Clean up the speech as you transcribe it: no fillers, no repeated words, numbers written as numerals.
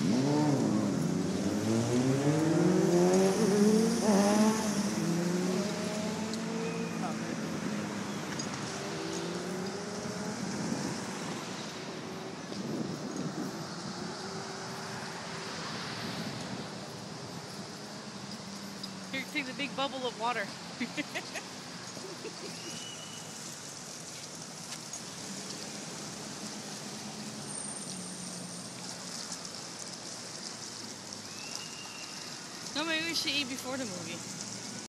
Here, take the big bubble of water. No, maybe we should eat before the movie.